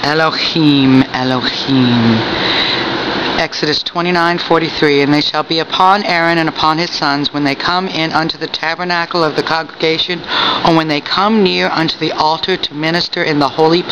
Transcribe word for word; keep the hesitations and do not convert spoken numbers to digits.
Elohim, Elohim. Exodus twenty-nine forty-three, and they shall be upon Aaron and upon his sons when they come in unto the tabernacle of the congregation, or when they come near unto the altar to minister in the holy place.